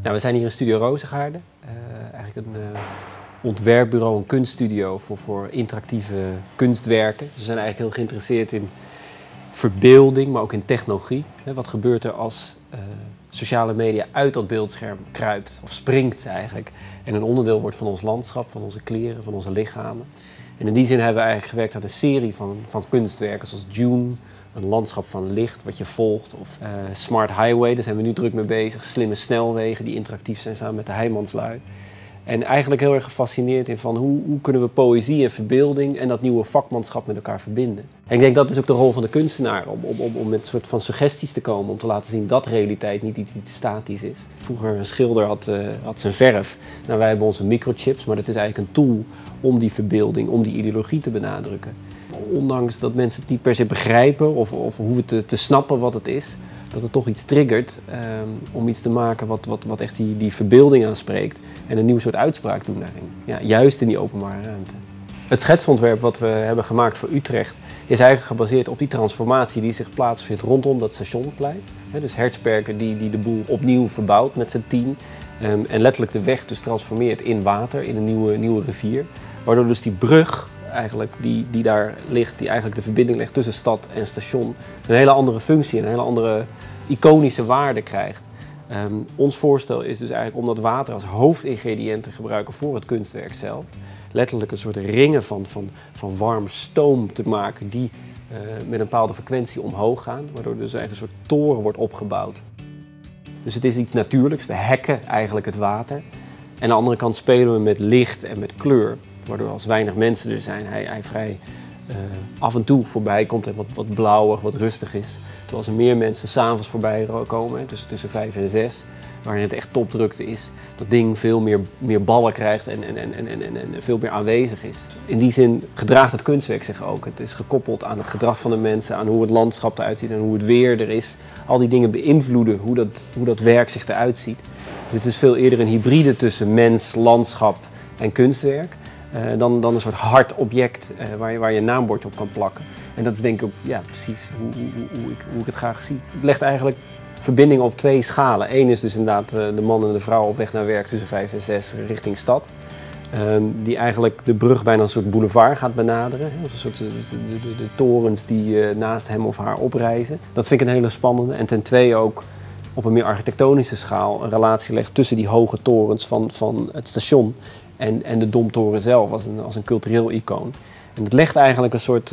Nou, we zijn hier in Studio Rozengaarde. Eigenlijk een ontwerpbureau, een kunststudio voor interactieve kunstwerken. Dus we zijn eigenlijk heel geïnteresseerd in verbeelding, maar ook in technologie. Wat gebeurt er als sociale media uit dat beeldscherm kruipt of springt eigenlijk en een onderdeel wordt van ons landschap, van onze kleren, van onze lichamen. En in die zin hebben we eigenlijk gewerkt aan een serie van kunstwerken zoals Dune, een landschap van licht wat je volgt, of Smart Highway, daar zijn we nu druk mee bezig. Slimme snelwegen die interactief zijn samen met de Heijmanslui. En eigenlijk heel erg gefascineerd in van hoe kunnen we poëzie en verbeelding en dat nieuwe vakmanschap met elkaar verbinden. En ik denk dat is ook de rol van de kunstenaar, om met een soort van suggesties te komen, om te laten zien dat realiteit niet iets statisch is. Vroeger een schilder had zijn verf. Nou, wij hebben onze microchips, maar dat is eigenlijk een tool om die verbeelding, om die ideologie te benadrukken. Ondanks dat mensen het niet per se begrijpen of hoeven te snappen wat het is, dat het toch iets triggert om iets te maken wat echt die verbeelding aanspreekt en een nieuw soort uitspraak doen daarin. Ja, juist in die openbare ruimte. Het schetsontwerp wat we hebben gemaakt voor Utrecht is eigenlijk gebaseerd op die transformatie die zich plaatsvindt rondom dat stationplein. Dus Hertzberger die de boel opnieuw verbouwt met zijn team en letterlijk de weg dus transformeert in water, in een nieuwe rivier. Waardoor dus die brug eigenlijk die daar ligt, die eigenlijk de verbinding legt tussen stad en station, een hele andere functie, een hele andere iconische waarde krijgt. Ons voorstel is dus eigenlijk om dat water als hoofdingrediënt te gebruiken voor het kunstwerk zelf. Letterlijk een soort ringen van warm stoom te maken die met een bepaalde frequentie omhoog gaan, waardoor dus eigenlijk een soort toren wordt opgebouwd. Dus het is iets natuurlijks, we hacken eigenlijk het water. En aan de andere kant spelen we met licht en met kleur. Waardoor als weinig mensen er zijn, hij vrij af en toe voorbij komt en wat blauwig, wat rustig is. Terwijl als er meer mensen 's avonds voorbij komen, tussen 5 en 6, waarin het echt topdrukte is, dat ding veel meer ballen krijgt en veel meer aanwezig is. In die zin gedraagt het kunstwerk zich ook. Het is gekoppeld aan het gedrag van de mensen, aan hoe het landschap eruit ziet en hoe het weer er is. Al die dingen beïnvloeden hoe dat werk zich eruit ziet. Dus het is veel eerder een hybride tussen mens, landschap en kunstwerk. Dan een soort hard object waar je een naambordje op kan plakken. En dat is denk ik ook precies hoe ik het graag zie. Het legt eigenlijk verbindingen op 2 schalen. Eén is dus inderdaad de man en de vrouw op weg naar werk tussen 5 en 6 richting stad. Die eigenlijk de brug bijna een soort boulevard gaat benaderen. Dat is een soort de torens die naast hem of haar oprijzen. Dat vind ik een hele spannende. En ten tweede ook op een meer architectonische schaal een relatie legt tussen die hoge torens van het station en de Domtoren zelf als een cultureel icoon. En het legt eigenlijk een soort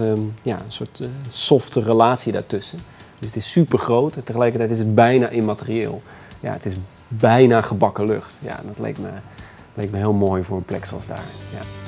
softe relatie daartussen. Dus het is super groot en tegelijkertijd is het bijna immaterieel. Ja, het is bijna gebakken lucht. Ja, dat leek me heel mooi voor een plek zoals daar. Ja.